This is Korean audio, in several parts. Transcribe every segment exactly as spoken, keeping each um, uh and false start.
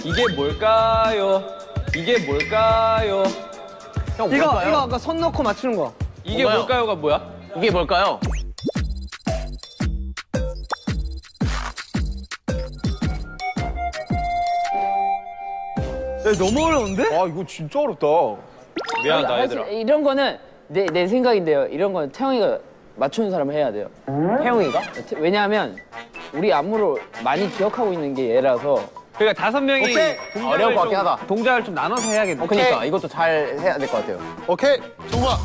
이게 뭘까요? 이게 뭘까요? 형, 이거 뭘까요? 이거 아까 손 넣고 맞추는 거. 이게 뭐가요? 뭘까요가 뭐야? 이게 뭘까요? 야, 너무 어려운데? 아 이거 진짜 어렵다. 미안하다, 할 수- 얘들아. 이런 거는 내, 내 생각인데요. 이런 건 태영이가 맞추는 사람을 해야 돼요. 태용이가? 왜냐하면 우리 안무를 많이 기억하고 있는 게 얘라서. 그러니까 다섯 명이 오케이. 동작을 어려울 것 같긴 좀- 하다. 동작을 좀 나눠서 해야겠네. 그러니까 이것도 잘 해야 될 것 같아요. 오케이. 정말.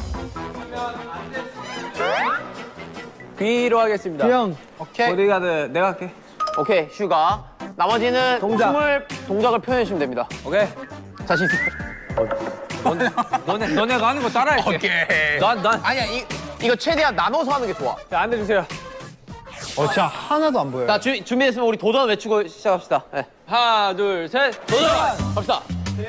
B로 하겠습니다. 형. 오케이. 보디가드 내가 할게. 오케이, 슈가. 나머지는 동작. 춤을 동작을 표현해 주시면 됩니다. 오케이. 자신 있어요? 너네, 너네가 하는 거 따라할게. 오케이. 난, 난. 아니야, 이, 이거 최대한 나눠서 하는 게 좋아. 자, 앉아주세요. 어, 진짜 하나도 안 보여요. 자, 주, 준비됐으면 우리 도전 외치고 시작합시다. 네. 하나, 둘, 셋. 도전! 갑시다.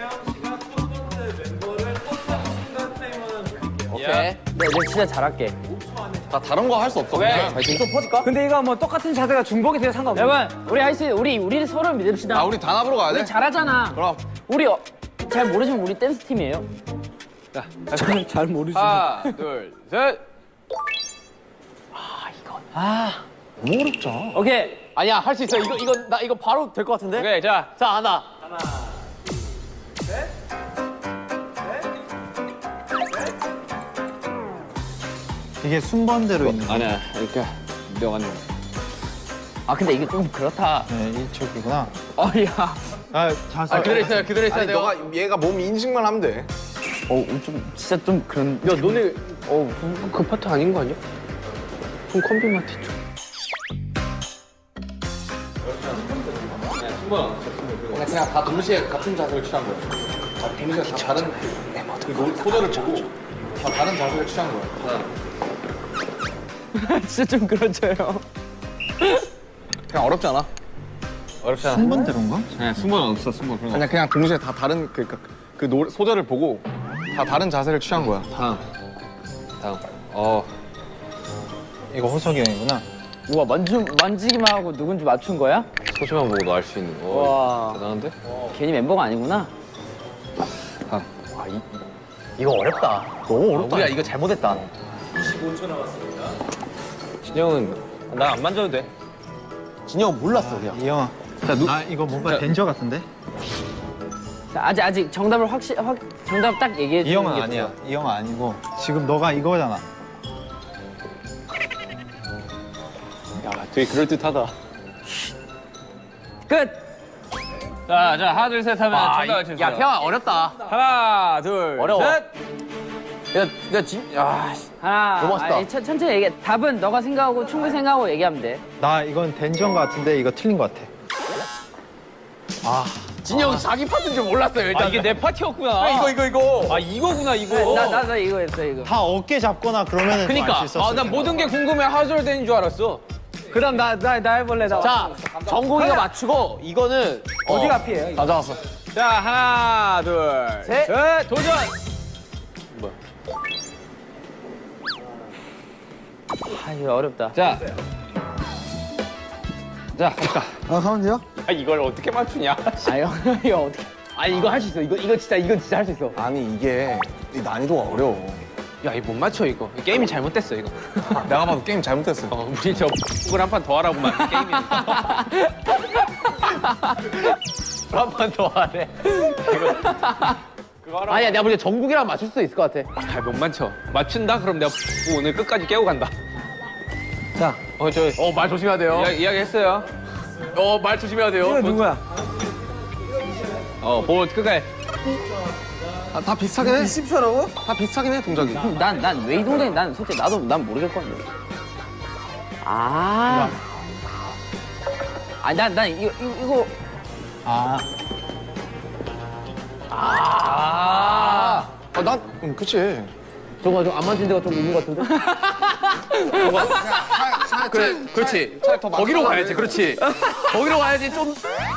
오케이. 네, 내가 진짜 잘할게. 나 다른 거 할 수 없어. 오케이. 지금 좀 퍼질까? 근데 이거 뭐 똑같은 자세가 중복이 돼도 상관없어. 여러분, 우리 할 수 있 우리 우리 서로 믿읍시다. 아 우리 단합으로 가야 돼. 우리 잘하잖아. 그럼. 우리 어, 잘 모르시면 우리 댄스 팀이에요. 저는 잘 모르지. 하나, 둘, 셋. 너무 어렵다. 오케이. 아니야, 할 수 있어. 이거, 이거, 나 이거 바로 될 것 같은데? 오케이, 자. 자, 하나. 이게 순번대로 있는 거. 아니야, 이렇게. 내가 아 근데 이게 좀 그렇다. 네, 이쪽이구나. 어, 야. 아, 자세. 아, 그대로 있어요. 그대로 있어야 아니 돼요. 너가 얘가 몸 인식만 하면 돼. 어, 좀 진짜 좀 그런. 야, 너네, 어, 그, 그 파트 아닌 거 아니야? 좀 컴비 마트 좀. 그냥, 그냥 다 동시에 같은 자세를 취한 거야. 다 동시에 다 다른 그 노- 소절을 보고 다 다른 자세를 취한 거야. 진짜 좀 그렇죠요. 그냥 어렵지 않아? 어렵잖아. 순번대로인가? 네, 순번 없어, 순번. 그런 거. 그냥 그냥 동시에 다 다른 그, 그, 그 노, 소절을 보고 다 다른 자세를 취한 거야. 다음. 다음. 어. 이거 호석이 형이구나. 우와, 만지, 만지기만 하고 누군지 맞춘 거야? 소시만 보고도 알 수 있는. 오, 와. 대단한데? 괜히 멤버가 아니구나. 다음. 이거 어렵다. 너무 어렵다. 우리가 이거 잘못했다. 진영은 나 안 만져도 돼. 진영 몰랐어, 그냥. 이 형아. 자, 누, 아, 이거 뭔가 자. 덴저 같은데? 자, 아직 아직 정답을 확실 확 정답 딱 얘기해 이 주는 형은 게 아니야. 좋아. 이 형은 아니고 지금 너가 이거잖아. 야, 되게 그럴듯하다. 끝. 자, 자, 하나, 둘, 셋 하면 아, 정답 이- 맞춰주세요. 야, 태영아, 어렵다. 하나, 둘, 어려워. 셋. 야, 야, 진, 야, 씨. 하나. 너무 멋있다. 아니, 천, 천천히 얘기해. 답은 너가 생각하고 충분히 생각하고 얘기하면 돼. 나 이건 덴전 같은데 이거 틀린 것 같아. 진영 자기 파트인 줄 몰랐어요, 일단. 아, 이게 내 파티였구나. 아, 이거, 이거, 이거. 아, 이거구나, 이거. 나 나 나 이거 했어 이거. 다 어깨 잡거나 그러면은 그니까. 알수 있었을 아, 난 텐데. 모든 게 궁금해 하솔되는 줄 알았어. 그다음 나 나 나 해볼래 나. 자, 정국이가 맞추고, 이거는. 어디가 어, 앞이에요? 이거? 가져왔어. 자, 하나, 둘, 셋. 셋, 도전! 뭐야? 아 이거 어렵다. 자. 자, 갑시다. 아, 가면 돼요? 아, 이걸 어떻게 맞추냐? 아유 이거 어떻게? 아 이거 할 수 있어. 이거 이거 진짜 이거 진짜 할 수 있어. 아니 이게 이 난이도가 어려워. 야, 이거 못 맞춰, 이거. 게임이 잘못됐어, 이거. 내가 봐도 게임 잘못했어. 어, 우리 저 북을 한 판 더 하라고 만든 게임이. 한 판 더 하래. 그거 하라고. 아니야, 내가 볼 때 정국이랑 맞출 수 있을 것 같아. 아, 못 맞춰. 맞춘다? 그럼 내가 오늘 끝까지 깨고 간다. 자, 어, 저 어, 말 조심해야 돼요. 이야, 이야기했어요. 어, 말 조심해야 돼요. 이거 누구야? 어, 볼 끝까지. 아, 다 비슷하긴 해. 십사라고? 다 비슷하긴 해 동작이. 난 난 왜 이 동작이 난 솔직히 나도 난 모르겠거든. 아. 아니 난난 이거 이거, 이거 아, 아. 아, 난 응, 그치. 저거 좀 안 만진 데가 좀 있는 것 같은데? 그래, 그렇지. 거기로 가야지, 그렇지. 거기로 가야지, 좀.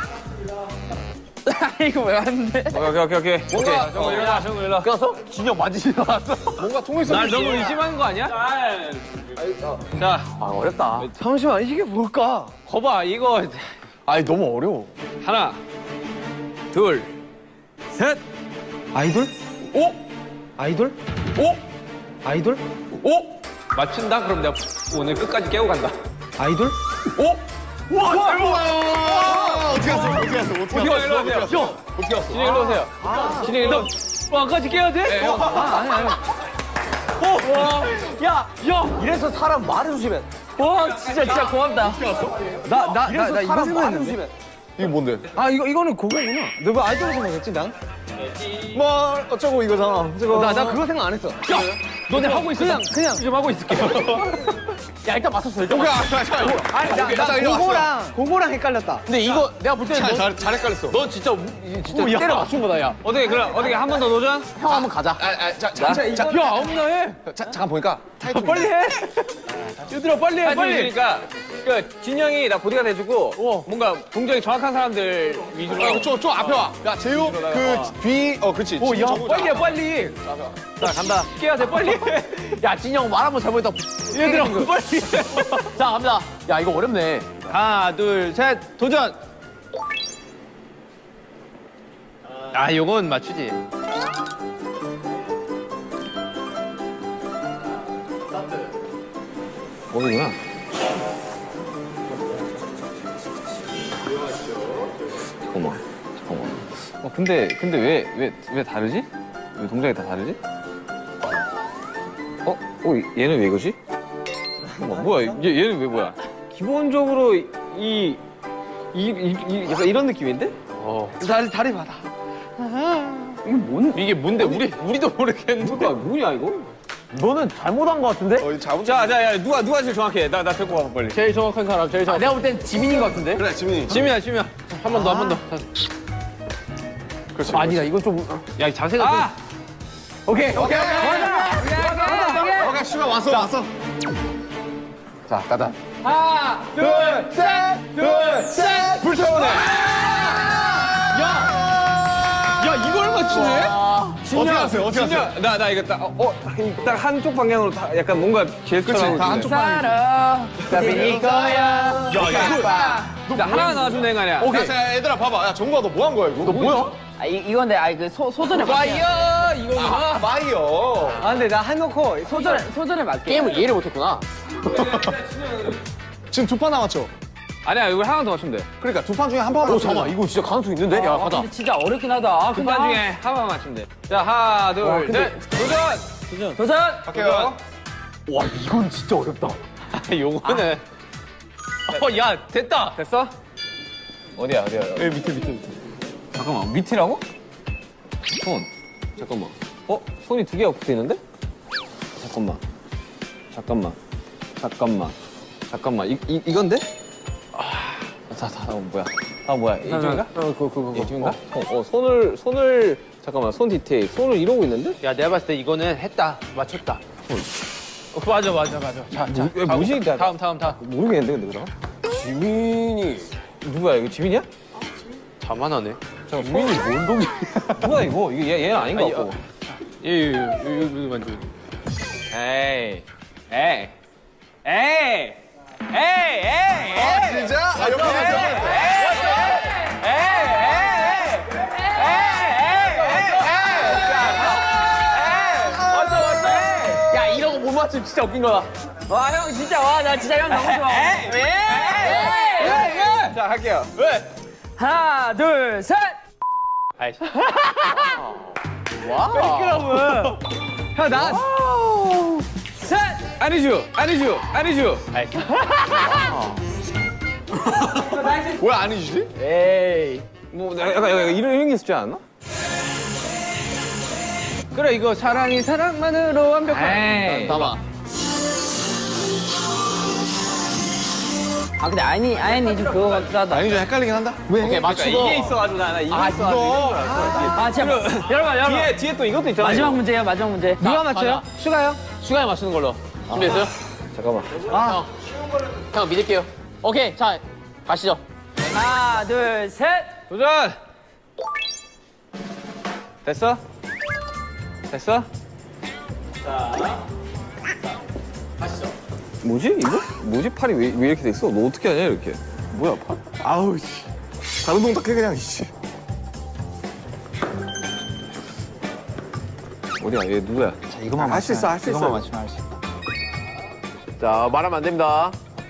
이거 왜 왔는데? 오케이, 오케이, 오케이. 뭔가- 오케이. 정우 일어나, 정우 일어나. 가서 진영 만지지 나왔어. 뭔가 통일성 날 너무 의심하는 거 아니야? 자, 아, 어렵다. 잠시만 이게 뭘까? 거봐, 이거 아니 너무 어려워. 하나, 둘, 셋. 아이돌? 오, 아이돌? 오, 아이돌? 오. 맞춘다? 그럼 내가 오늘 끝까지 깨고 간다. 아이돌? 오. 와, 잘 먹어. 어떻게 갔어? 어떻게 갔어? 어떻게 형, 갔어? 일로 오세요. 형, 어떻게 갔어? 진영 일로 오세요. 진영 일로. 와까지 깨야 돼? 네, 형. 아니 아니. 어, 와, 야, 야, 이래서 사람 말을 조심해. 와 진짜 진짜 고맙다. 나, 나, 나, 이래서 나 이거 사람 말을 생각했는데? 조심해. 이게 뭔데? 아, 이거, 이거는 그거구나. 너 왜 아이돌 생각했지, 난? 뭐 어쩌고 이거잖아. 저거. 나, 나 그거 생각 안 했어. 너네 하고 있어. 그냥, 그냥. 좀 하고 있을게. 야 일단 맞췄어 일단. 오케이, 아, 자, 자, 이거. 아니, 나, 나 자, 이리 왔어. 그거랑, 그거랑 헷갈렸다. 근데 이거 내가 볼 때는 잘, 너, 잘, 잘 헷갈렸어. 넌 진짜 우- 진짜 때려 맞춘 거다 야. 어떻게 그래? 어떻게 한 번 더 도전? 형 한번 가자. 아, 아, 자, 자, 자, 자, 야 아무나 해. 자, 잠깐 보니까 타이틀. 빨리 해. 얘들아 빨리 해 빨리. 그러니까 그 진영이 나 보디가드 해주고 뭔가 동작이 정확한 사람들 위주로. 아, 좀, 좀 앞에 와. 야, 재우, 그 뒤, 어, 그렇지. 오, 야 정우, 빨리 해 자. 빨리. 자 간다. 깨야 돼 빨리. 야 진영 말 한번 잘못했다. 얘들아 빨리. 자 갑니다. 야 이거 어렵네. 하나, 둘, 셋, 도전. 아 요건 맞추지. 거기구나. 잠깐만, 잠깐만. 어, 근데, 근데 왜, 왜, 왜 다르지? 왜 동작이 다 다르지? 어? 어, 얘는 왜 이거지? 잠깐만, 뭐야, 얘, 얘는 왜 뭐야? 기본적으로 이, 이, 이, 이 약간 이런 느낌인데? 어. 다리 다리 받아. 이게 뭔 이게 뭔데 우리 우리도 모르겠는데. 그러니까 뭐냐 이거? 너는 잘못한 거 같은데? 어, 잡은 자, 자, 야, 누가 누가 제일 정확해? 나, 나 데리고 와봐 빨리. 제일 정확한 사람 제일 아, 정확. 내가 볼 땐 지민인 것 같은데. 그래, 지민이. 지민아 지민아. 한 번 더 한 번 더. 그렇지. 아니다, 이거 좀. 야 이 자세가 아, 오케이, 오케이, 오케이. 오케이, 시간 왔어, 왔어. 자, 가자. 하나, 둘, 셋, 둘, 셋. 불태우네. 야 이걸 맞추네? 어떻게 하세요? 어떻게 하세요? 진짜 나, 나 이거 딱, 어, 딱 한쪽 방향으로 다 약간 뭔가 제스처를 그렇지, 다 한쪽 방향. 살아. 답이 이거야. 야, 이거. 나 하나 나와주면 되는 거 아니야? 오케이. 자, 얘들아, 봐봐. 야, 정국아, 너 뭐 한 거야, 이거? 너 뭐야? 아 이, 이건데 아 그 소전에 맞게. 파이어 이거구나. 아, 마이어. 아, 근데 나 해놓고 소전에 소전에 맞게. 게임을 이해를 못했구나. 지금 두 판 남았죠? 아니야, 이걸 하나 더 맞추면 돼. 그러니까 두 판 중에 한 판만. 오 잠깐 이거 진짜 가능성 있는데? 야 아, 가자. 근데 진짜 어렵긴 하다. 아, 두 근데 판 아, 중에 하나만 맞추면 돼. 자, 하나, 둘, 근데- 셋, 도전! 도전. 갈게요. 와 이건 진짜 어렵다. 요거는. 어 야 됐다. 됐어? 어디야, 어디야. 여기 밑에, 밑에, 밑에. 잠깐만, 밑이라고? 손. 잠깐만. 어? 손이 두 개가 붙어 있는데? 잠깐만. 잠깐만. 잠깐만. 잠깐만. 이, 이, 이건데? 아, 다, 다, 다, 뭐야? 아, 뭐야? 이쪽인가? 어, 그거, 그거. 이쪽인가? 어, 어, 손을, 손을, 잠깐만, 손 디테일. 손을 이러고 있는데? 야 내가 봤을 때 이거는 했다 맞췄다. 어, 맞아, 맞아, 맞아. 자, 자. 왜, 뭐지? 나- 다음 다음 다음. 모르겠는데, 근데 그럼? 지민이. 누구야, 이거 지민이야? 자만하네. 잠깐, 지민이 뭔 동이 누가 이거? 이거 얘, 얘는 아닌 것 같고. 예예예 여기 만져. 에이, 에이, 에이, 에이, 에이, 아, 진짜? 아, 옆에 가자. 야 이런 거 못 맞추면 진짜 웃긴 거다. 와 형 진짜 와 나 진짜 형 너무 좋아. 자, 할게요. 하나 둘 셋. 아이씨. 그러면. 형, 나. 셋! 아니죠, 아니죠, 아니죠. 아이씨. 왜 아니지? 에이. 뭐, 약간, 약간 이런, 이런 게 있을 줄 알았나? 그래, 이거 사랑이 사랑만으로 완벽한. 에이. 봐봐. 아 근데 아니 아니 좀 그거 같기도 하다. 아니, 좀 헷갈리긴 한다. 왜? 오케이, 맞추고. 이게 있어가지고, 나, 나 이게 아, 있어가지고. 아 잠깐 여러분 여러분 뒤에, 뒤에 또 이것도 있잖아. 마지막 문제예요 마지막 문제. 누가 맞춰요? 슈가요? 슈가에 맞추는 걸로. 준비됐어요? 잠깐만. 형 믿을게요. 오케이 자 가시죠. 하나 둘 셋. 도전! 됐어? 됐어? 뭐지, 이거? 뭐지? 팔이 왜, 왜 이렇게 돼 있어? 너 어떻게 하냐, 이렇게? 뭐야, 팔? 아우, 씨. 다른 동작 해, 그냥, 이씨. 어디야? 얘 누구야? 이거만 할 수 있어, 할 수 있어. 이거만 맞추면 할 수 있어. 자, 말하면 안 됩니다.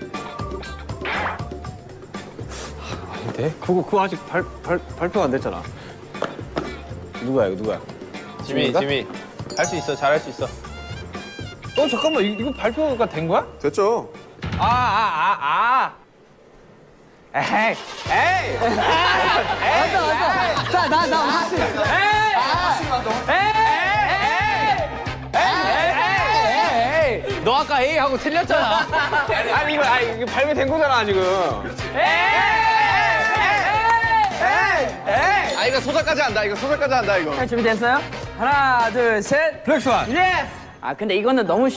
아닌데? 그거 그거 아직 발, 발, 발표가 안 됐잖아. 누구야 이거 누구야? 지미, 지미. 할 수 있어, 잘할 수 있어. 어, 잠깐만, 이- 이거 발표가 된 거야? 됐죠? 아, 아, 아, 아. 에이, 에이. 맞아, 맞아. 자, 나, 나, 하스. 에이. 에이. 에이. 에이. 너 아까 A 하고 틀렸잖아. 아니, 이거, 아니, 이거 발매된 거잖아, 지금. 아, 이거 소자까지 한다. 이거 소자까지 한다, 이거. 준비됐어요? 하나, 둘, 셋. 블랙스완. 예스! 아, 근데 이거는 너무